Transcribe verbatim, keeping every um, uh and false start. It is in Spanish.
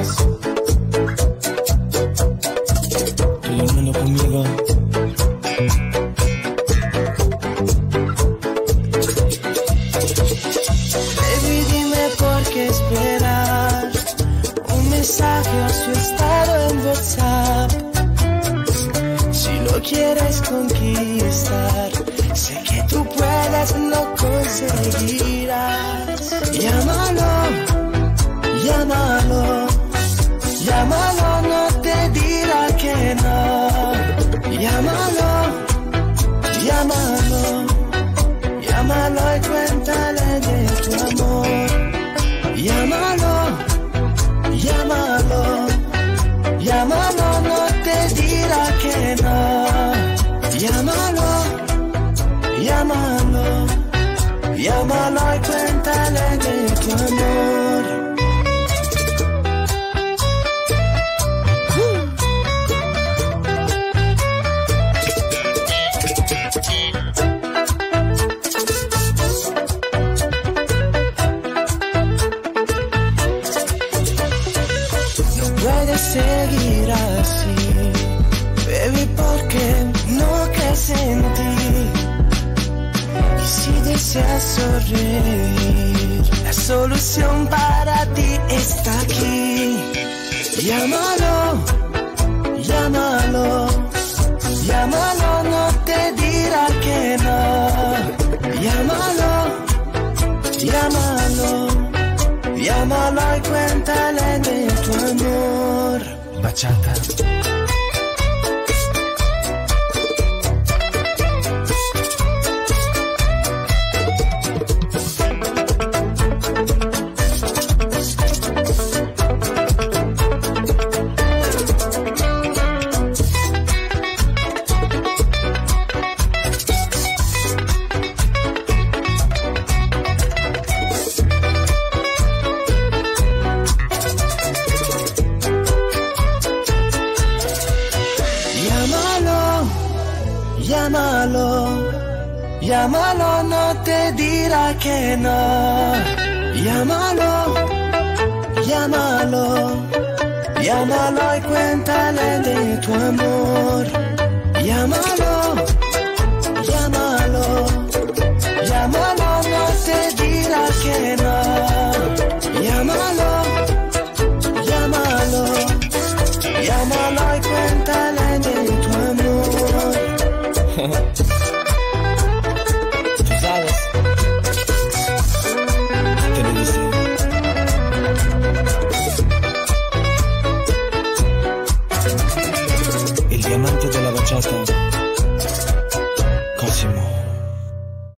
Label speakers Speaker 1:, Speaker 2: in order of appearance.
Speaker 1: más. Todo el mundo conmigo. Baby, dime por qué esperar un mensaje o su estado en WhatsApp. Si lo quieres conquistar, sé que tú puedes, lo conseguirás. Llámalo, llámalo, llámalo, no te dirá que no. Llámalo, llámalo, llámalo y cuéntale de tu amor. Llámalo, llámalo, llámalo, no te dirá que no. Llámalo, llámalo, llámalo y cuéntale de tu amor. No puedes seguir así, baby, porque no crees en ti. Y si deseas sonreír, la solución para ti está aquí. Llámalo, llámalo, llámalo, no te dirá que no. Llámalo, llámalo, llámalo y cuéntale de tu amor. Bachata. Llámalo, llámalo, no te dirá que no. Llámalo, llámalo, llámalo y cuéntale de tu amor. Llámalo, llámalo, llámalo, no te dirá que no. Llámalo, llámalo, llámalo y cuéntale de tu amor. Tú sabes, te lo dice. El diamante de la bachata, Cosimo.